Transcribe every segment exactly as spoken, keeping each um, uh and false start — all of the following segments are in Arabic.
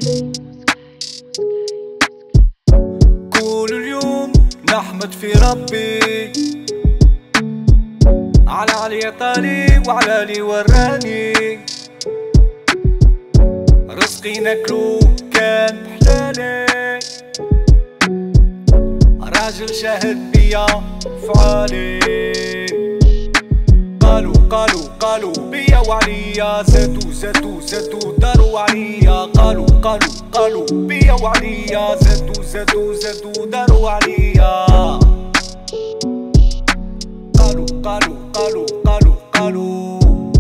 كل اليوم نحمد في ربي على علي عطاني وعلى لي وراني رزقي ناكلو كان بحلالي راجل شاهد بيا فعالي قالوا قالوا قالوا بيا وعليا زادوا زادوا زادوا داروا عليا قالوا قالوا قالوا بيا وعليا زادوا زادوا زادوا داروا عليا قالوا قالوا قالوا قالوا قالوا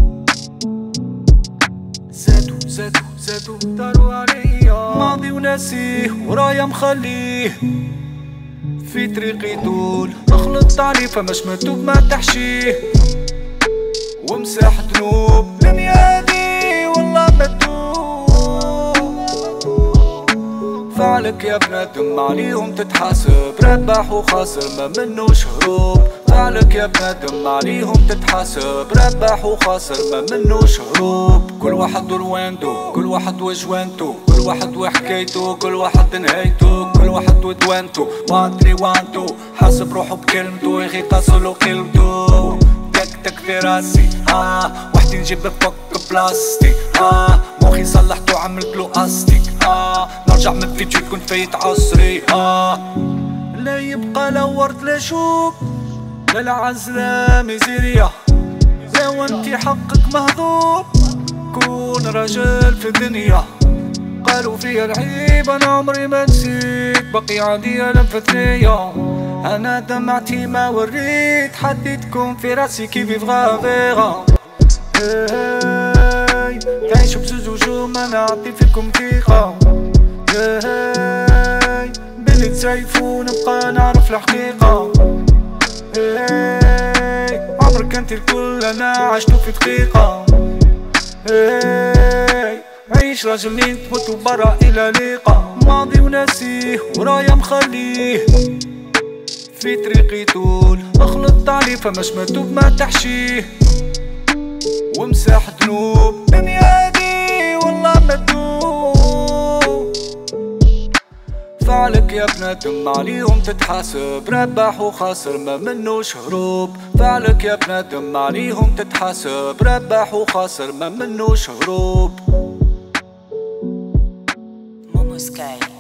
زادوا زادوا زادوا داروا عليا ماضي وناسيه ورايا مخليه في طريقي طول اخلط عليه فماش مكتوب ما تحشيه ومساح ذنوب دنيا دي والله مدوب فعلك يا بنادم عليهم تتحاسب ربح وخاسر ما منوش هروب فعلك يا بنادم عليهم تتحاسب ربح وخاسر ما منوش هروب كل واحد وروانتو كل واحد وجوانتو كل واحد وحكايتو كل واحد نهايتو كل واحد ودوانتو وانتري وانتو حاسب روحو بكلمتو يا اخي قاسولو قلبتو تك تك في راسي اه وحدي نجيب فك بلاستيك اه مخي صلحتو عملتلو استيك اه نرجع من فيديو كنت فايت عصري اه لا يبقى لا ورد لا شوك لا العزلة ميزيريا لا وانتي حقك مهضوب كون رجل في الدنيا قالوا فيا العيب انا عمري ما نسيت بقي عندي الم في ثنية انا دمعتي ما وريت حديتكم في راسي كيف يبغى غيرها تعيشوا بزوج وجوه ما نعطي فيكم ثقة بلي تسيفون نبقى نعرف الحقيقة عمرك انت الكل انا عشتو في دقيقة عيش راجل لين تموت برا الى لقا ماضي وناسيه ورايا مخليه في طريقي طول اخلط عليه فماش مكتوب ما تحشيه ومساح ذنوب دنيا دي والله مدوب فعلك يا بنادم عليهم تتحاسب ربح وخاسر ما منوش هروب فعلك يا بنادم عليهم تتحاسب ربح وخاسر ما منوش هروب مومو سكاي.